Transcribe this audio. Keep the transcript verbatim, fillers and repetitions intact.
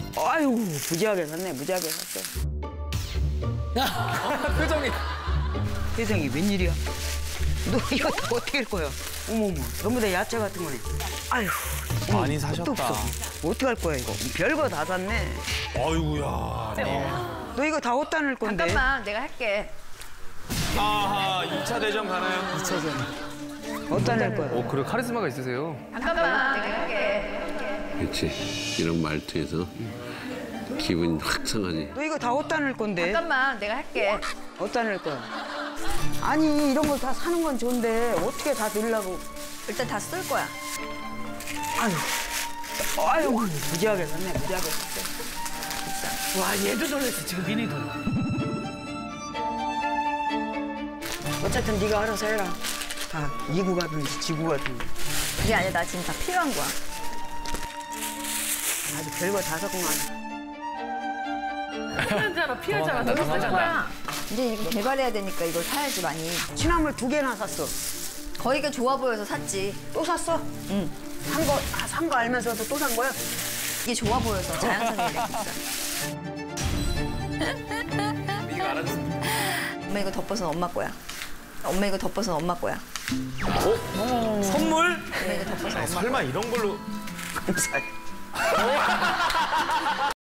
아유, 무지하게 샀네, 무지하게 샀어. 표정이. 세상에 웬일이야? 너 이거 다 어떻게 할 거야? 어머머, 전부 다 야채 같은 거네. 아유, 많이 어머, 사셨다. 끝도 없어. 어떻게 할 거야 이거? 별거 다 샀네. 아이고야. 너 이거 다 어디다 넣을 건데? 잠깐만, 내가 할게. 아하, 이 차 대전 가나요? 이 차전. 어디다 넣을 거야? 어, 그래 카리스마가 있으세요. 잠깐만, 내가 할게. 그렇지. 이런 말투에서 기분이 확 상하지. 너 이거 다 어디다 넣을 건데? 잠깐만, 내가 할게. 어디다 넣을 거야? 아니, 이런 거 다 사는 건 좋은데 어떻게 다 넣으려고? 일단 다 쓸 거야. 아유, 아유, 무지하게 샀네, 무지하게 샀어. 와, 얘도 놀랐어, 지금 미니도. 어쨌든 네가 알아서 해라. 다 이구 가든지 지구 가든지. 그게 아니라 나 지금 다 필요한 거야. 아주 별거 다 샀구만. 피하잖아, 피하잖아. 너무 사잖아. 이제 이거 개발해야 되니까 이걸 사야지 많이. 취나물 두 개나 샀어. 거기가 좋아 보여서 샀지. 또 샀어? 응. 산 거, 아, 산 거 알면서도 또 산 거야? 이게 좋아 보여서 자연산이래, 진짜. 네가 알아서. 엄마 이거 덮어서 엄마 거야. 엄마 이거 덮어서 엄마 거야. 선물? 엄마 이거 덮어서 엄마 거야. 설마 이런 걸로. 감사해.